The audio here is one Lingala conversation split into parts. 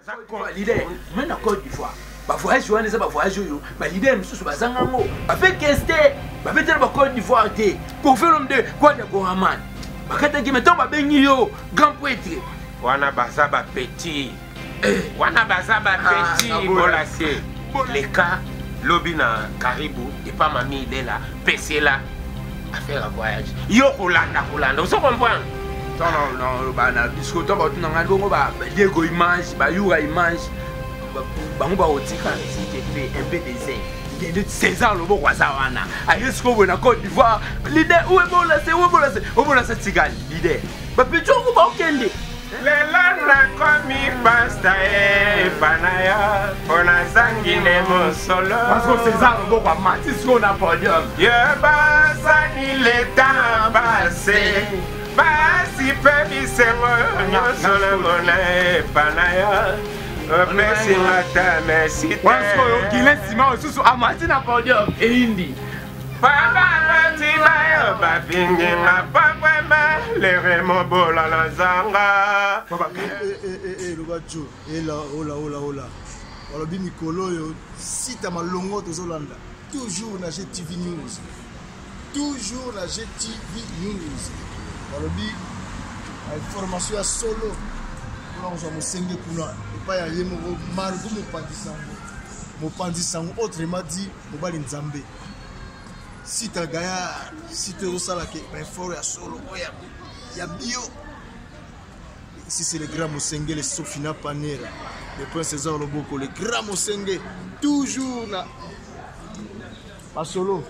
Leader, même en Côte d'Ivoire. Bah voyage on est ça bah voyage yo. Bah leader nous sous bazanga ngo. Bah fait qu'est-ce bah fait tellement Côte d'Ivoire té. Pour faire l'homme de quoi de Goraman. Bah quand tu mettons bah bengi yo grand poète. Wana bazaba petit. Wana bazaba petit bolassier. Les cas lobina Caribou et pas mamie il est là, PC là à faire un voyage. Yo Kolanda, vous comprenez? Non, bah na biscuit to ba tunanga bongo ba Diego image, ba Yura image. Bango ba otika s'il te plaît un peu des ailes. Il y a de César Lobo Kwazawana. Aïe ce qu'on a Côte d'Ivoire. Leader où est bon là c'est où bon là c'est Tigal leader. Ba picho ko ba okende. Lelana komi pasta e panaya ona zangine mo solo. Parce que César Lobo kwa mati sur na podium. Yeba sani le temps passé. Basi pebi sengo nyosolo mona e panaya. Merci mata merci. Parce que Guilain Simon sous amati na podium e hindi. Papa Timayo Babingi ma papa le remo bola la zanga. Lobacho ola. Walobi Mikolo yo si ta malongo tozolanda. Toujours na GTV News. Toujours na GTV News. Walobi information à solo. Pour on soit mosenge kuna et pas ya yemo margo mo pandisango autrement dit mobali nzambe. Si tu as gagné, si tu as fait un fort à solo, il y a bio. Ici, c'est le grand Mosenge, le Sofina Panera, le prince César Loboko, le grand Mosenge, toujours là. Pas solo.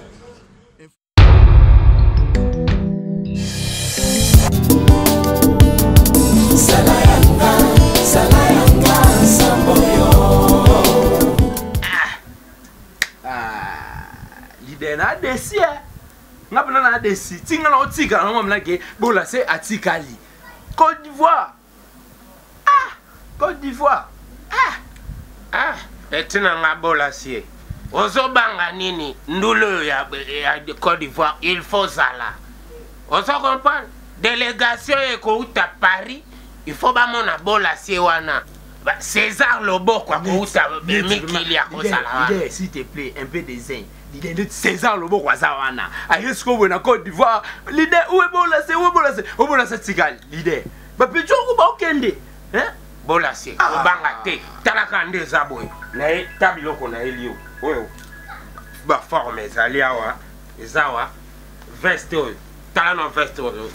Na desi ngapana na desi tinga na otika na ngomna ke bola se atikali Côte d'Ivoire Côte d'Ivoire etina nga bola sie ozobanga nini ndulo ya Côte d'Ivoire il faut zala ozo comprendre délégation eko uta Paris il faut ba mona bola sie wana César Lobo kwa uta mikili ya kozala s'il te plaît un peu des ailes. Leader de César Lobo Kwazawana. Aïe ce qu'on veut na Côte d'Ivoire. Leader où est bon là c'est où bon là c'est Tigal leader. Ba picho ko ba okende. Hein? Bola c'est obanga te. Talaka nde zaboy. Na tabilo ko na elio. Oyo. Ba forme ezali awa. Ezawa. Veste oyo. Tala no veste oyo.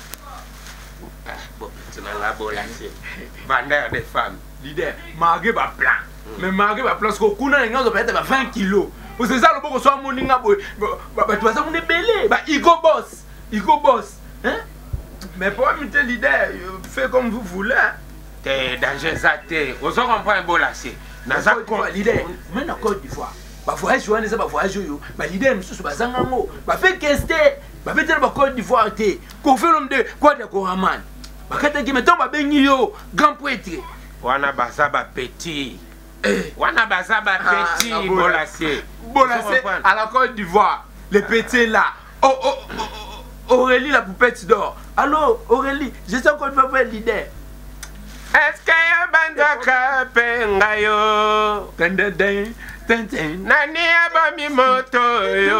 Bon, tu n'as la bola c'est. Vendeur des femmes. Leader, marqué ba plan. Mais marqué ba plan parce que kuna nganzo peut-être 20 kilos. Vous savez ça le beaucoup soit moninga boy. Bah tu vas ça mon belé. Bah Igo boss. Hein? Mais pour imiter leader, faites comme vous voulez. T'es danger ça t'es. Vous comprenez bola c'est. Naza leader, même en Côte d'Ivoire. Bah voyage on est ça bah voyage yo. Bah leader monsieur bazanga ngo. Bah fait qu'est-ce bah fait tellement Côte d'Ivoire t'es. Qu'on fait l'homme de quoi de Goraman. Bah quand tu mettons bah bengi yo grand poète. Wana bazaba petit. Wana bazaba petit bolassier. Bolassier à la Côte d'Ivoire. Les petits là. Aurélie la poupette d'or. Allô Aurélie, je sais qu'on peut faire leader. Est-ce que ya bandaka pengayo? Nani abami moto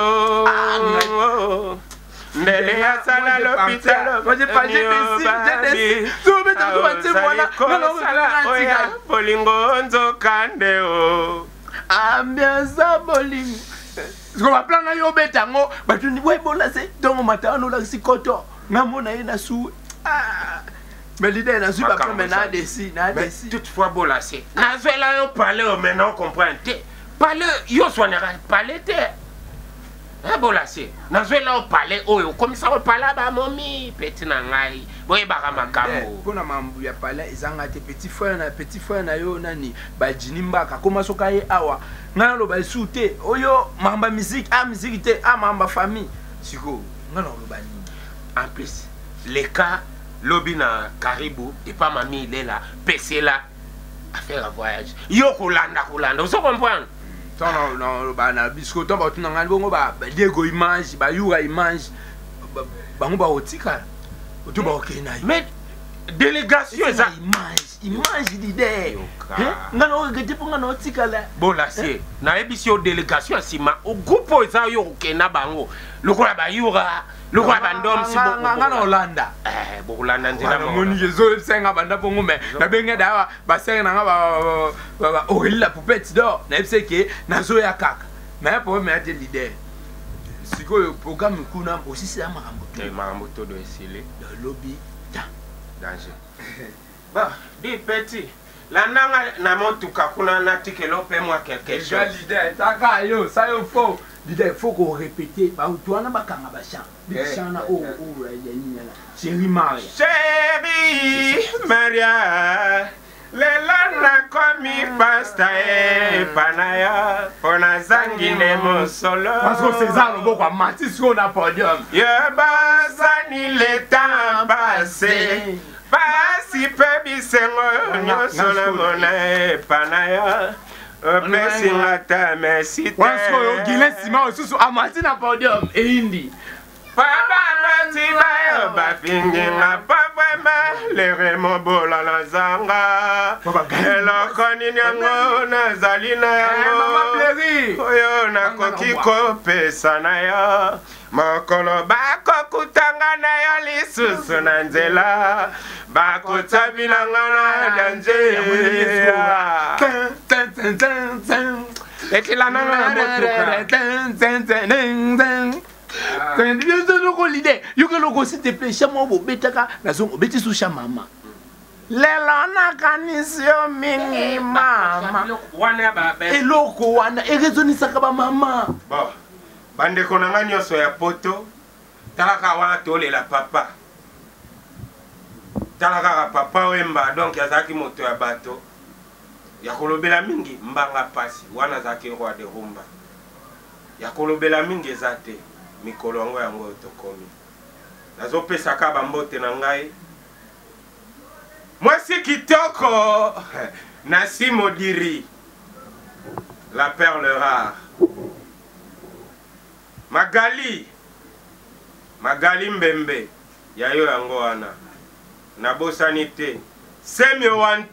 yo? Ndele ya sala l'hôpital. Moi j'ai pas j'ai décidé. Tout le temps voilà. Non Polingo nzo kande o. Ambiance bolingo. Ce qu'on va planer yo betango, bah tu dis ouais bon là c'est donc matin on a si koto. Ngamona ina sou. Mais l'idée na sou pas maintenant desi, na desi. Toutefois bon là c'est. Na zela yo parler maintenant comprendre. Parler yo soignera parler te. Ah bon là c'est. Na zela yo parler oyo comme ça on parler ba momi petit na ngai. Boye baka makambo. Pona mambu ya parler ezanga te petit frère na yo nani ba jinimbaka koma soka ye awa. Ngana lo ba soute oyo mamba musique te mamba famille. Siko ngana lo ba ni. En plus les cas lobina Caribou et pas mamie il est là PC là à faire un voyage. Yo Kolanda vous comprenez? Non ba na biscuit to ba tunanga bongo ba Diego image ba Yura image bango ba otika. Tu ba okena. Mais délégation eza image leader nga na regretter pour nga na otikala bolasie nayebisi yo délégation nsima ogroupe oyo eza yo okenda bango lokola bayura lokola bandomsi nga na olanda bokolanda nzela moni ezoyebisenga banda mpongo me nabenge dawa basere nanga baoreli la poupette d'or nayebise ke nazoya kaka me problème ya te leader sikoyo programme kuna osisila makambo todo esili lobi danger ba di petit landanga na motuka kuna natikelo mpe mwa quelque chose leader taka yo ça yo faux leader faut qu'on répéter ba utwana bakanga bachant bishana ya nini la chérie Maria lela nakomi pasta epanaya pona zangine mosolo parce que César loboko amati siko na podium yebazani le temps passé pasi pe bisengo nyonso na mona epanaya opesinga ta merci te parce que Guilin Sima osusu amati na podium eindi Papa Tibayo Bafinga Papa le remo bola la zanga eloko nini yango nazali na yango oyo nakoki kopesa na yo mokolo bakokutanga na yo lisusu na nzela bakotabilanga na danje ekila nanga na motuka yo ke loko s'il te plaît chama bo betaka na zongo beti su chama lelo nakanisi yo mingi mama eloko wana erezonisaka bamama bandeko na nga nyonso ya poto talaka wana tolela papa talaka papa wemba donc azalaki moto ya bato ya kolobela mingi mbanga pasi wana azalaki roi de rumba ya kolobela mingi eza te mikolo yango yango tokomi nazopesaka bambote na ngai mwasi kitoko Nasi Modiri la perle rare Magali Mbembe yayo yango wana nabosani te Semi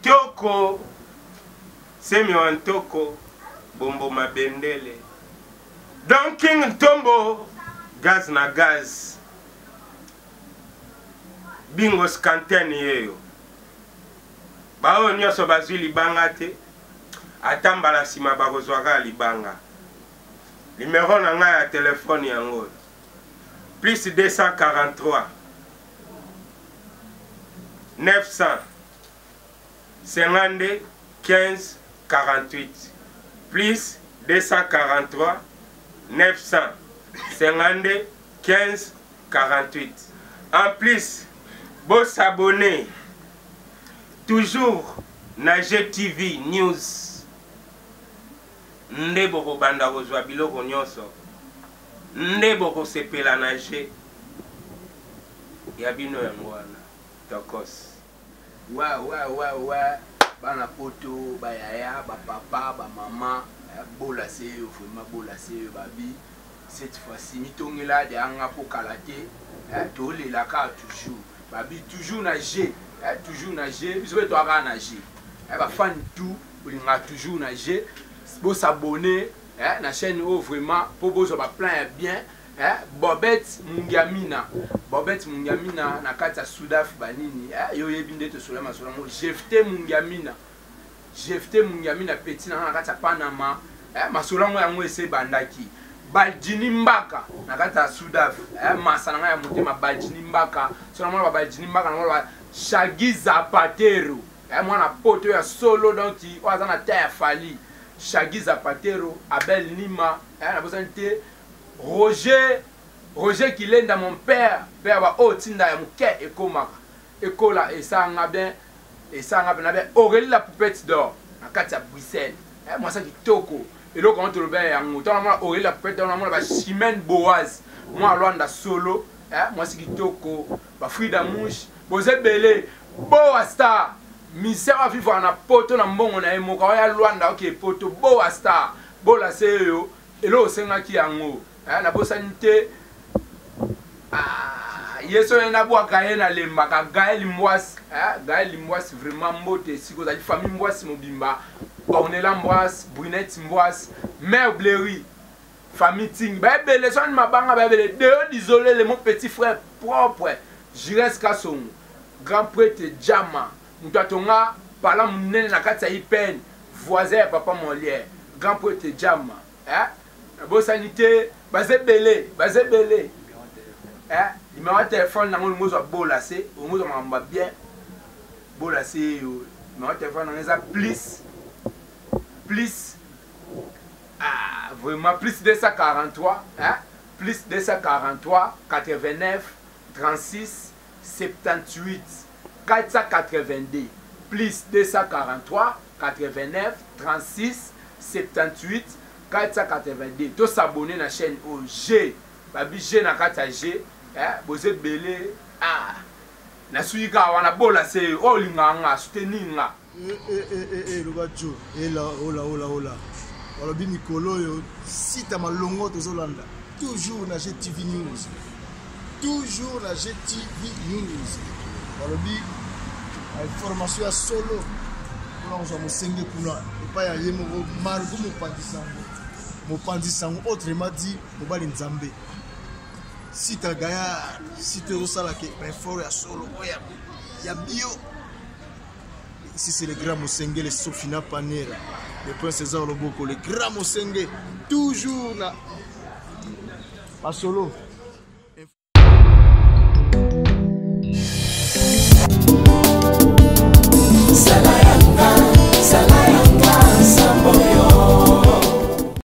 Wantoko Bombo Mabendele Don King Tombo Gaz na gaz Bingo Skanteni yeyo bao nyonso bazwi libanga te atambala sima bakozwaka libanga numéro na ngai ya telefone yango plus 243 900 52 15 48 plus 243 900 52 15 48. En plus, vous s'abonnez toujours na GTV News. Nde boko banda kozwa biloko nyonso. Nde boko sepela na G. Ya bino yango wana. Tokos. Wa bana poto bayaya ba papa ba mama bola se vraiment bola se babi cette fois-ci mitongela de anga po kalate to le la ka toujours babi toujours na G toujours na G biso to aka na G ba fan tout nga toujours na G bo s'abonner na chaîne o vraiment pour bozo ba plan bien Bobette Mungamina na kata Sudaf banini yo yebi nde to solama solamo Jefte Mungamina petit na kata Panama masolango yango ese bandaki Baljini Mbaka na kata Sudaf masana ya mutema Baljini Mbaka solamo ba Baljini Mbaka na ba Shaggy Zapatero mwana poto ya solo donc waza na terre fali Shaggy Zapatero Abel Nima na bosante Roger Kilenda mon père wa otinda ya muke ekola esanga bien na bien Aurélie la poupette d'or na kati ya Bruxelles moi ça kitoko eloko on toloba yango tona moi Aurélie la poupette d'or na moi ba Chimène Boaz moi Luanda solo moi c'est kitoko ba Frida Mouche bozebele Boa Star misère a vivre na poto na mbongo na emoka ya Luanda OK poto Boa Star bola seyo elo senga ki yango na bosanité yeso na bwa kaye na lemba ka Gaël Mwasi Gaël Mwasi vraiment mbote siko za famille Mwasi mobimba Ornella Mwasi Brunette Mwasi Mère Blairy famille Ting ba bele son mabanga ba bele de isolé le mon petit frère propre Jires Kasson grand prêtre Jama mutatonga pala munene na kati ya Ipen voisin ya papa Molière grand prêtre Jama bo sanité bazé belé numéro de téléphone na ngolo mozo bola c'est o mozo mamba bien bola c'est numéro de téléphone na ça plus vraiment plus 243 plus 243 89 36 78 482 plus 243 89 36 78 482 to s'abonner na chaîne G babi G na kata G boze belé na suika wana bola se o linganga soutenir nga Lobajo ola walobi mikolo yo sita malongo tozolanda toujours na GTV News walobi information ya solo kuna on mosenge kuna epa ya yemo margo mopandisango autrement dit mobali nzambe sita gaya site osala ke effort ya solo ya bio. Ici c'est le grand Mosenge, le Sofina Panera, le prince César Loboko, le grand Mosenge, toujours là. Pas solo.